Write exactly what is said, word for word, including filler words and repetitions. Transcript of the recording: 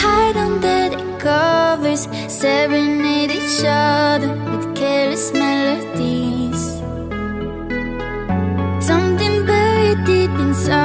hide under the covers, serenade each other with careless melodies. Something buried deep inside